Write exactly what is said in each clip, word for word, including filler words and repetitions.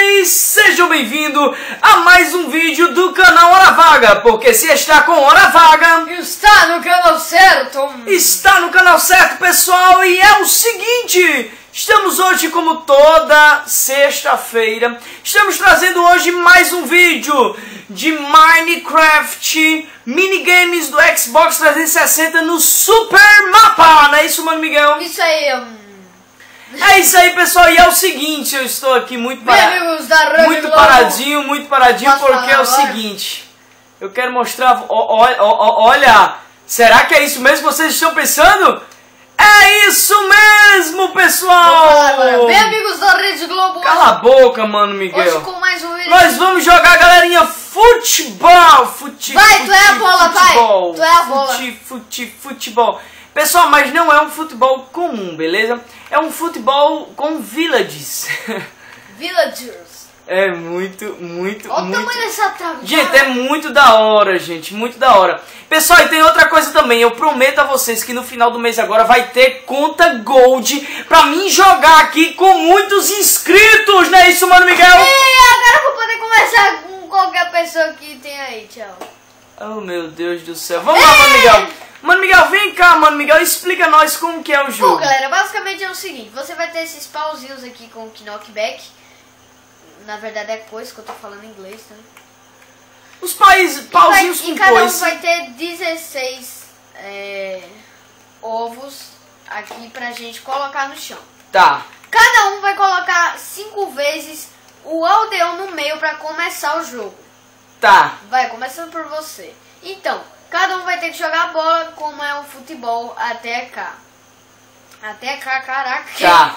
vocês? Sejam bem-vindos a mais um vídeo do canal Hora Vaga, porque se está com Hora Vaga, está no canal certo. Está no canal certo, pessoal, e é o seguinte, estamos hoje, como toda sexta-feira, estamos trazendo hoje mais um vídeo de Minecraft Minigames do Xbox trezentos e sessenta no Super Mapa, não é isso, Mano Miguel? Isso aí, um... É isso aí, pessoal, e é o seguinte, eu estou aqui muito, para... muito paradinho, muito paradinho, Posso porque é o agora? seguinte, eu quero mostrar, ó, ó, ó, olha, será que é isso mesmo que vocês estão pensando? É isso mesmo, pessoal! Bem, amigos da Rede Globo. Cala a boca, Mano Miguel. Hoje com mais um vídeo. Nós vamos jogar, galerinha, futebol, fute, Vai, fute, tu é a bola, futebol, vai, tu é a bola. Fute, fute, futebol. Pessoal, mas não é um futebol comum, beleza? É um futebol com villages. Villagers. É muito, muito, Olha muito... o tamanho dessa trave. Gente, é muito da hora, gente, muito da hora. Pessoal, e tem outra coisa também, eu prometo a vocês que no final do mês agora vai ter conta Gold pra mim jogar aqui com muitos inscritos, não é isso, Mano Miguel? E agora eu vou poder conversar com qualquer pessoa que tem aí, tchau. Oh, meu Deus do céu. Vamos lá, Mano Miguel. Mano Miguel, vem cá, Mano Miguel, explica a nós como que é o jogo. Bom, galera, basicamente é o seguinte, você vai ter esses pauzinhos aqui com o knockback. Na verdade é coisa que eu tô falando em inglês, tá? Os países, pauzinhos com e cada coisa. um vai ter dezesseis é, ovos aqui pra gente colocar no chão. Tá. Cada um vai colocar cinco vezes o aldeão no meio pra começar o jogo. Tá. Vai, começando por você. Então, cada um vai ter que jogar a bola como é o futebol até cá. Até cá, caraca. Tá.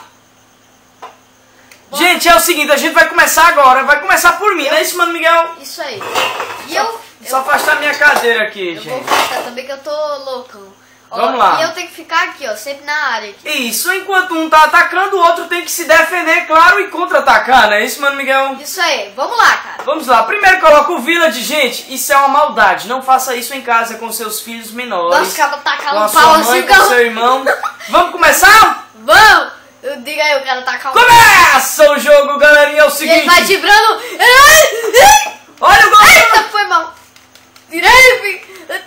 Gente, é o seguinte, a gente vai começar agora, vai começar por mim, eu... não é isso, Mano Miguel? Isso aí. E só, eu... Só eu... afastar minha cadeira aqui, eu gente. Eu vou afastar também que eu tô loucão. Vamos ó, lá. E eu tenho que ficar aqui, ó, sempre na área. Aqui. Isso, enquanto um tá atacando, o outro tem que se defender, claro, e contra-atacar, não é isso, Mano Miguel? Isso aí, vamos lá, cara. Vamos lá, primeiro coloca o village, gente, isso é uma maldade, não faça isso em casa com seus filhos menores. Nossa, cara, tacar com um a sua pau mãe, assim, com seu irmão. Vamos começar? Vamos! Eu digo aí, eu quero tacar um Começa o jogo, galerinha, é o seguinte. Ele vai vibrando. Olha o gol! Eita, foi mal. Tirei,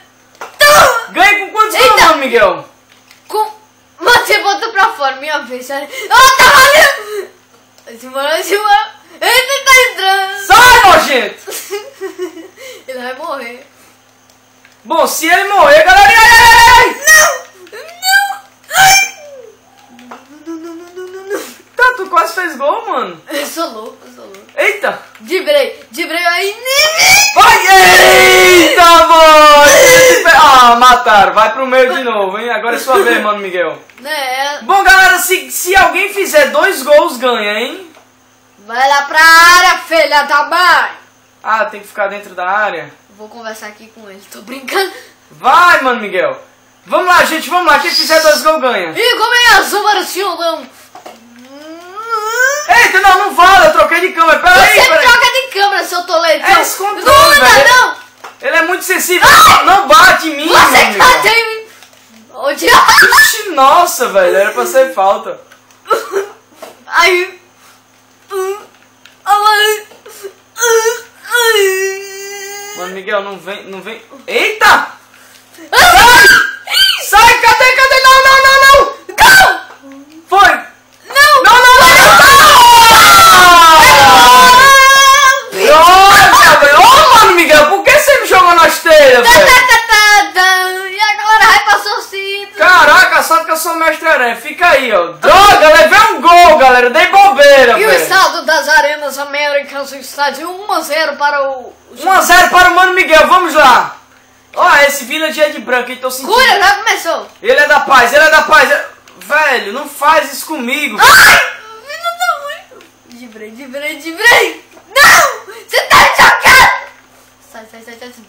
ganhei com quantos gols, Mano Miguel? Com... Você botou pra fora, minha vez, sério. Oh, tá valendo! Simora, Simora. Eita, tá entrando. Sai, nojento! Ele vai morrer. Bom, se ele morrer, galerinha... Ai, ai, ai. Não! Não! Ai! Tá, tu quase fez gol, mano. Eu sou louco, eu sou louco. Eita! Dibrei, dibrei aí. Vai! Eita, mano! Ah, mataram. Vai pro meio de novo, hein? Agora é sua vez, Mano Miguel. Né? Bom, galera, se, se alguém fizer dois gols, ganha, hein? Vai lá pra área, filha da mãe. Ah, tem que ficar dentro da área? Vou conversar aqui com ele, tô brincando. Vai, Mano Miguel. Vamos lá, gente, vamos lá. Quem fizer dois gols, ganha. Ih, como é azul, Marcinho, não? Eita, não, não vale, eu troquei de câmera. Peraí, Você peraí. troca de câmera, seu toledo. É esse controle, não anda, velho. não. Ele é muito sensível. Ai! Não bate em mim, Você Mano tá Miguel. tem... Onde? Ixi, nossa, velho, era pra ser falta. Ai. Mano Miguel, não vem, não vem. Eita! Sai! Sai, cadê, cadê? Não, não, não, não! Não! Foi! Não! Não, não, não! Nossa, velho! Ô, Mano Miguel, por que você me jogou nas telhas, velho? E agora vai passar o cinto. Caraca, só que eu sou mestre aranha. Fica aí, ó. Droga, levei um gol, galera. Dei bobeira, E velho. o estado das Arenas Américas está de um a zero para o... um a zero para o Mano Miguel, vamos lá. Ó, esse village é de branco, hein? Tô sentindo. Cura, já começou. Ele é da paz, ele é da paz. É- Velho, não faz isso comigo. Ai! Filho da mãe! Dibrei, dibrei, dibrei! Não! Você tá me jogando! Sai, sai, sai, sai.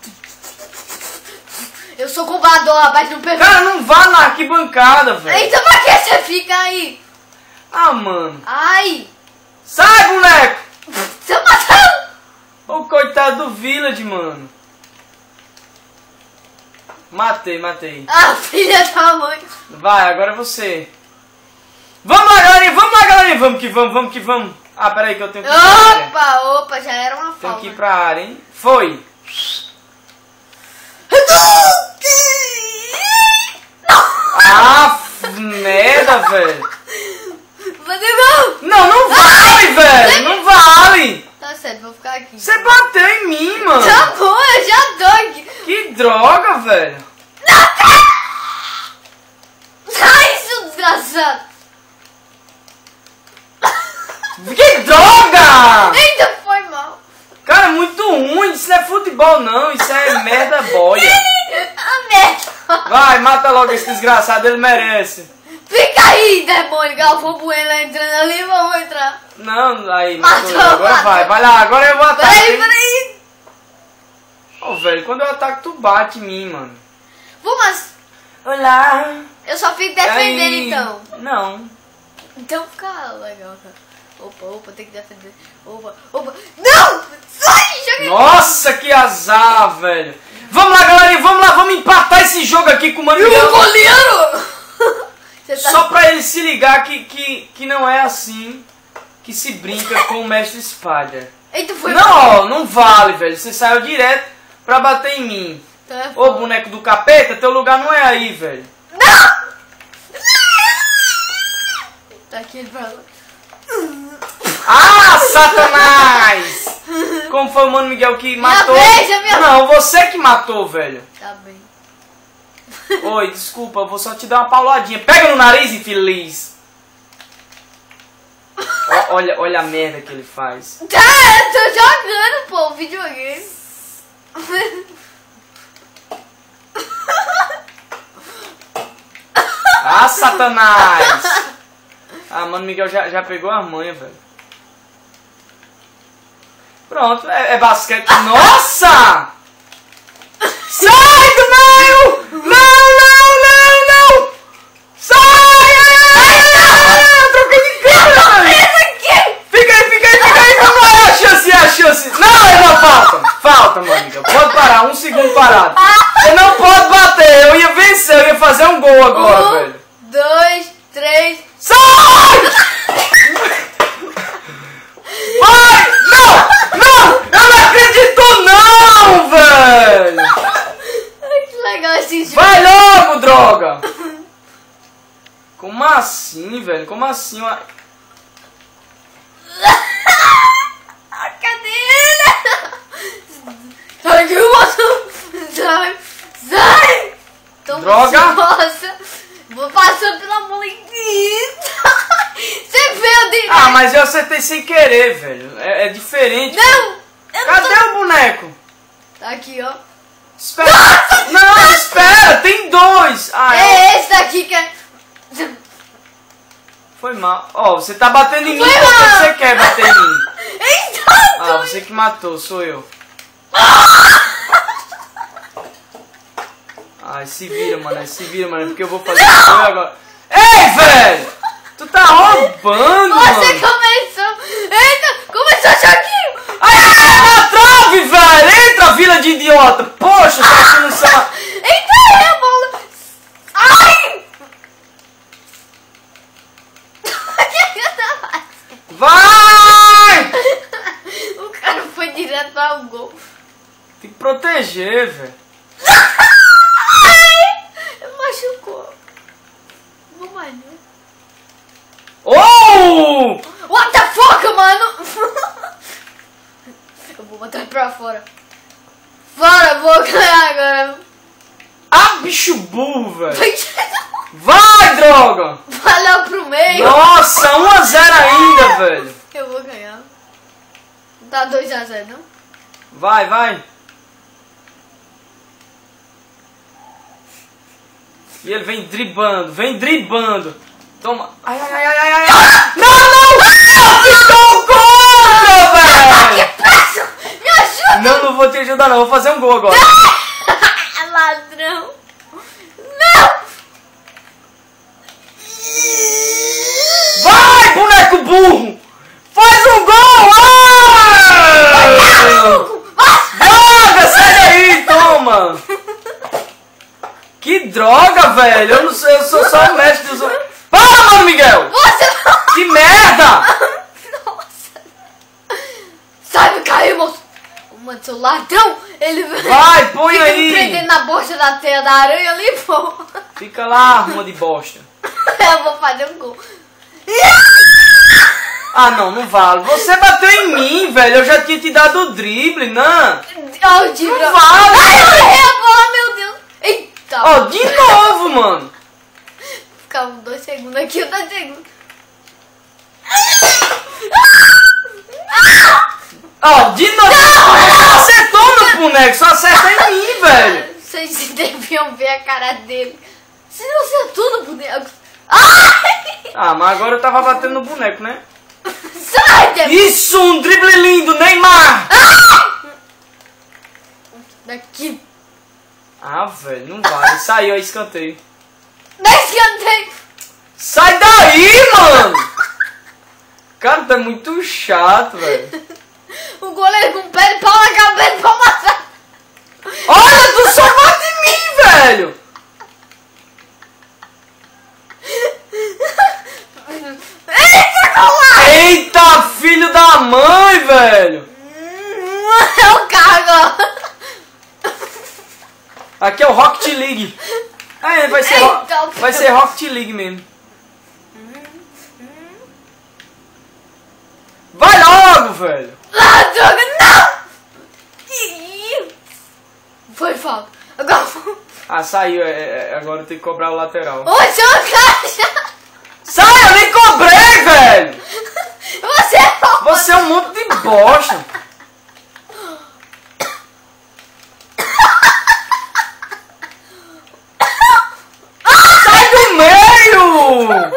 Eu sou combador, mas não pegou. Cara, não vá na arquibancada, velho. Então pra que você fica aí? Ah, mano. Ai! Sai, boneco! Você matou! Ô, coitado do village, mano. Matei, matei. Ah, filha da mãe! Vai, agora é você. Vamos lá, galerinha, vamos lá, galerinha. Vamos que vamos, vamos que vamos. Ah, peraí que eu tenho que ir pra área. Opa, opa, já era uma falta. Tenho que ir pra área, hein? Foi. Ah, merda, velho. Fazer gol. Não, não vale, velho. Não vale. Tá certo, vou ficar aqui. Você bateu em mim, mano. Tá bom, eu já tô aqui. Que droga, velho. Sai, seu desgraçado. Que droga! Eita, foi mal. Cara, muito ruim. Isso não é futebol, não. Isso é merda boia. A merda. Vai, mata logo esse desgraçado. Ele merece. Fica aí, demônio. Galvão Bueno entrando ali, vamos entrar. Não, aí, Matou, matou. Agora matou. vai. Vai lá, agora eu vou atacar. Peraí, peraí. Ô, oh, velho, quando eu ataco, tu bate em mim, mano. Vou, mas Olá. eu só fico defendendo, Aí. então. Não. Então fica legal, cara. Opa, opa, tem que defender. Opa, opa. Não! Sai! Joguei! Nossa, que azar, velho. Vamos lá, galerinha, vamos lá, vamos empatar esse jogo aqui com o Mano E o Miguel. goleiro! Você tá... Só pra ele se ligar que, que, que não é assim que se brinca com o Mestre Spider. Eita, foi Não, ó, não vale, velho. Você saiu direto pra bater em mim. Então é Ô, foda. boneco do capeta, teu lugar não é aí, velho. Não! Tá aqui ele pra lá. Ah, Satanás! Como foi o Mano Miguel que matou? vez, é minha Não, você que matou, velho. Tá bem. Oi, desculpa, eu vou só te dar uma pauladinha. Pega no nariz, infeliz. Ó, olha, olha a merda que ele faz. Tá, eu tô jogando, pô, o videogame. Ah, Satanás! Ah, Mano Miguel já, já pegou a manha, velho. Pronto, é, é basquete. Nossa! Sai do meio! Não, não, não, não! Sai! Ai, ai, ai, troquei de cara! Fica aí, fica aí, fica aí! Vamos lá, é a chance, é a chance! Não, é não, falta! Falta, Mano Miguel. Pode parar, um segundo parado. Você não pode bater, eu ia vencer, eu ia fazer um gol agora, um, velho. dois, três. Sai! Vai! Não! Não! Eu não acredito não, velho! Ai, que legal esse jogo. Vai logo, droga! Como assim, velho? Como assim? Uma... Cadê ele? Sai que eu posso. Sai! Sai! Tô Droga. Nossa! Vou passando pela molequinha. Você veio de... Ah, mas eu acertei sem querer, velho. É, é diferente. Não! Eu Cadê não tô... o boneco? Tá aqui, ó. Espera! Não, espera! Tem dois! Ah, é... É esse daqui que é... Foi mal. Ó, você tá batendo em mim Foi porque mal. você quer bater em mim. Então, Ah, você que matou, sou eu. Ai, se vira, mano, se vira, mano, porque eu vou fazer isso agora. Ei, velho! Tu tá roubando, você mano! começou... Eita, começou o joguinho! Ai, na trave, velho! Entra, vila de idiota! Poxa, tá achando isso... Eita, é a bola! Ai! Vai! O cara foi direto para o gol. Tem que proteger, velho. Machucou. Vou mais, né? Oh! What the fuck, mano? Eu vou botar pra fora. Fora, vou ganhar agora. Ah, bicho burro, velho. Vai, droga! Valeu pro meio. Nossa, um a zero ainda, velho. Eu vou ganhar. Não tá dois a zero, não? Vai, vai. E ele vem dribando, vem dribando. Toma. Ai, ai, ai, ai, ai, ai. Não, não! Ficou contra, velho! Que pressa! Me ajuda! Não, não vou te ajudar não, vou fazer um gol agora. Ladrão! Não! Vai, boneco burro! Faz um gol! Ah! Droga, sai daí, toma! Que droga, velho! Eu não sou, eu sou só o mestre dos... Para, Mano Miguel! Você não... Que merda! Nossa! Aí, moço. Mano, seu ladrão, ele vai, põe fica aí. me prendendo na bosta da teia da aranha ali, pô. Fica lá, arma de bosta. Eu vou fazer um gol. Ah, não, não vale. Você bateu em mim, velho. Eu já tinha te dado o drible, não. Oh, de não vale. Ai, eu errei a bola, meu Deus. Eita. Ó, oh, de novo, mano. Ficava dois segundos aqui, dois segundos. Ó, oh, de novo. Você acertou no boneco, só acerta em mim, velho. Vocês deviam ver a cara dele. Você não acertou no boneco. Ai! Ah, mas agora eu tava batendo no boneco, né? Sai, Deus. Isso, um drible lindo, Neymar. Ai! Daqui. Ah, velho, não vale. Saiu, escanteio. Dá escanteio. Sai daí, mano. Cara, tá muito chato, velho. O goleiro com pé de pau na cabeça pra matar. Olha, tu só bate em mim, velho. Eita, Eita, filho da mãe, velho. É o cargo. Aqui é o Rocket League. É, vai ser, Eita, ro vai ser Rocket League mesmo. Vai logo, velho. Ah, droga, não! Foi falta. Agora... Ah, saiu. É, é, agora tem que cobrar o lateral. Ô, seu caixa! Sai, eu nem cobrei, velho. Você é um... Você é um monte de bosta. Sai do meio!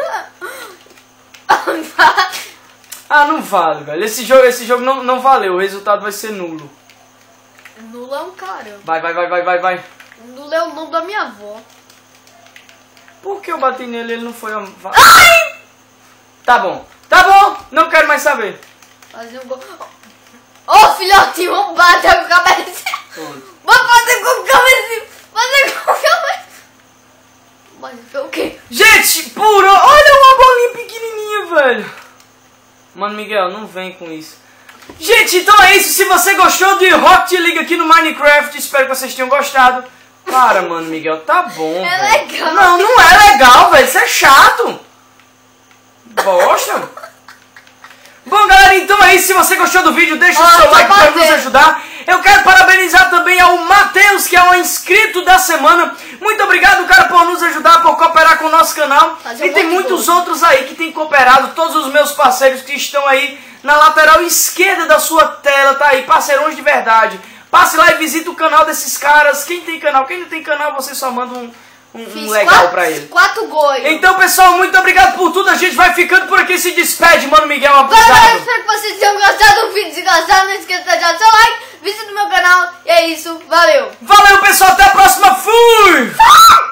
Ah, não vale, velho. Esse jogo, esse jogo não, não valeu. O resultado vai ser nulo. Nulo é um caramba. Vai, vai, vai, vai, vai, vai. Nulo é o nome da minha avó. Por que eu bati nele e ele não foi... A... Ai! Tá bom. Tá bom. Não quero mais saber. Fazer um gol. Ô, oh, filhotinho, vamos bater com a cabeça. Vamos fazer com a cabeça. Fazer com a cabeça. Mas foi o quê? Gente, puro. Olha uma bolinha pequenininha, velho. Mano, Miguel, não vem com isso. Gente, então é isso. Se você gostou de Rocket League aqui no Minecraft, espero que vocês tenham gostado. Para, mano, Miguel, tá bom. É véio. legal. Não, não é legal, velho. Isso é chato. Bosta. Bom, galera, então é isso. Se você gostou do vídeo, deixa o oh, seu like para bater. nos ajudar. Eu quero parabenizar também ao Matheus, que é o inscrito da semana. Muito obrigado, cara, por nos ajudar, por cooperar com o nosso canal. Fazer E um tem monte de muitos coisa. outros aí que têm cooperado. Todos os meus parceiros que estão aí na lateral esquerda da sua tela, tá aí, parceirões de verdade. Passe lá e visite o canal desses caras. Quem tem canal, quem não tem canal, você só manda um, um, um legal quatro, pra ele. Quatro gols. Então, pessoal, muito obrigado por tudo. A gente vai ficando por aqui. Se despede, mano, Miguel, abusado. Galera, espero que vocês tenham gostado do vídeo. Se gostaram, não esqueça de deixar o seu like, visite o meu canal. E é isso, valeu. Valeu, pessoal. Até a próxima. Fui!